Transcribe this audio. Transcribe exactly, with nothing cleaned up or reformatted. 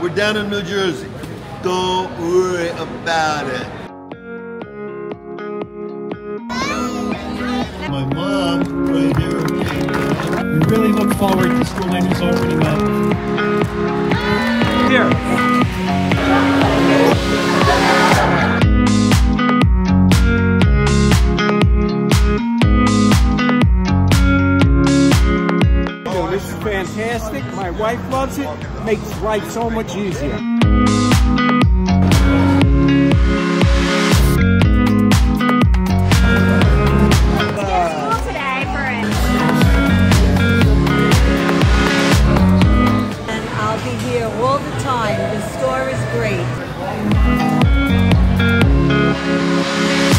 We're down in New Jersey. Don't worry about it. My mom, right here. We really look forward to Stew Leonard's opening up. Here. This is fantastic. My wife loves it. Makes life so much easier. Here all the time. The store is great.